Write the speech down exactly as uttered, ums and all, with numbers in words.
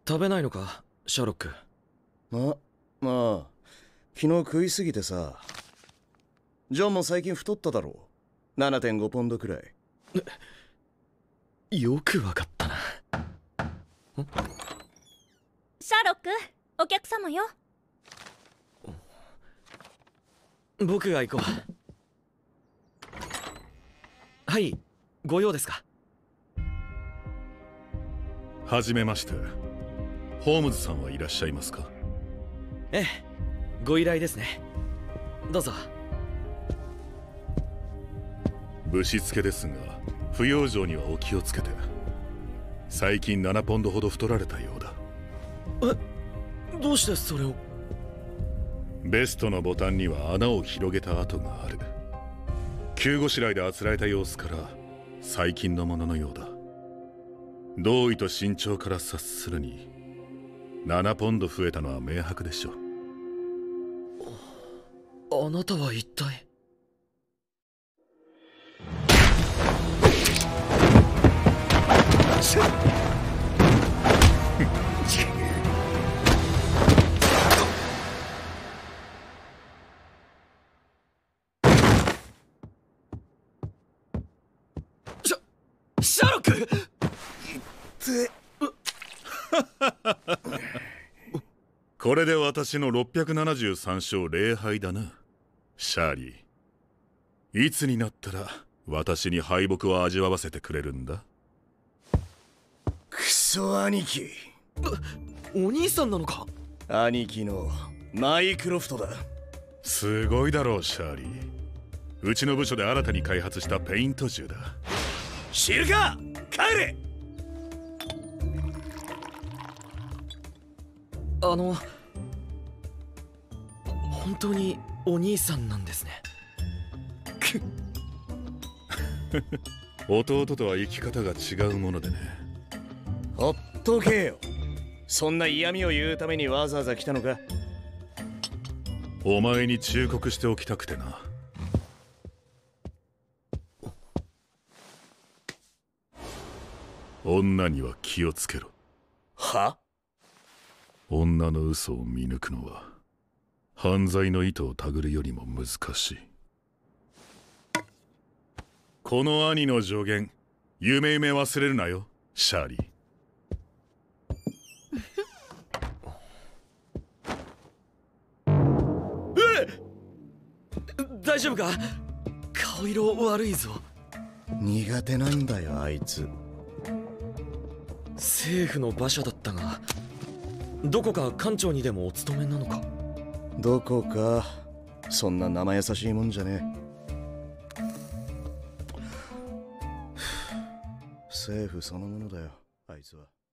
食べないのか、シャーロック。 ま、まあ昨日食いすぎてさ。ジョンも最近太っただろう。 ななてんご ポンドくらい。 よくわかったな。 シャーロック、お客様よ。 僕が行こう。はい、ご用ですか？ はじめまして。ホームズさんはいらっしゃいますか？ ええ、ご依頼ですね。どうぞ。 ぶしつけですが、不養生にはお気をつけて。最近ななポンドほど太られたようだ。 え、どうしてそれを？ ベストのボタンには穴を広げた跡がある。急ごしらえであつらえた様子から最近のもののようだ。胴衣と身長から察するにななポンド増えたのは明白でしょう。 あなたは一体？ シャシャーロックってこれで私のろっぴゃくななじゅうさん勝ぜろ敗だな、シャーリー。いつになったら私に敗北を味わわせてくれるんだ？ クソ兄貴。 お兄さんなのか？ 兄貴のマイクロフトだ。 すごいだろう、シャーリー。うちの部署で新たに開発したペイント銃だ。 知るか、帰れ。 あの、本当にお兄さんなんですね。 弟とは生き方が違うものでね。 ほっとけよ。そんな嫌味を言うためにわざわざ来たのか？ お前に忠告しておきたくてな。女には気をつけろ。 は？ 女の嘘を見抜くのは犯罪の糸をたぐるよりも難しい。この兄の助言、夢夢忘れるなよ、シャーリー。 大丈夫か？顔色悪いぞ。 苦手なんだよあいつ。 政府の馬車だったが、どこか官庁にでもお勤めなのか？ どこか、そんな生優しいもんじゃねえ。政府そのものだよあいつは。